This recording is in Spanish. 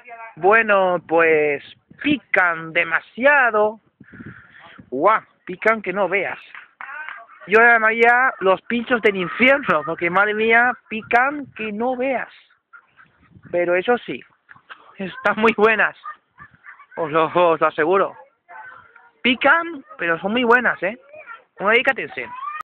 Bueno, pues pican demasiado. ¡Guau! Pican que no veas. Yo le llamaría los pinchos del infierno, porque madre mía, pican que no veas. Pero eso sí, están muy buenas, os lo aseguro. Pican, pero son muy buenas, ¿eh? No dedícate.